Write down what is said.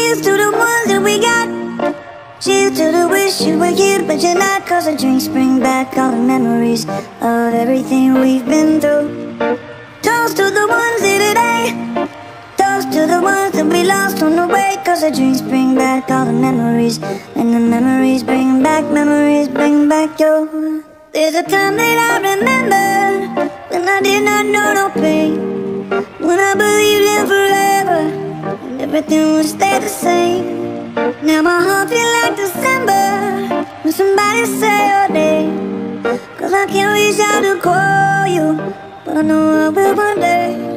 Cheers to the ones that we got. Cheers to the wish you were here but you're not. Cause the drinks bring back all the memories of everything we've been through. Toast to the ones here today. Toast to the ones that we lost on the way. Cause the drinks bring back all the memories, and the memories bring back you. There's a time that I remember when I did not know no pain, when I believed in forever and everything would stay the same. Now my heart feel like December when somebody say your name. Cause I can't reach out to call you, but I know I will one day.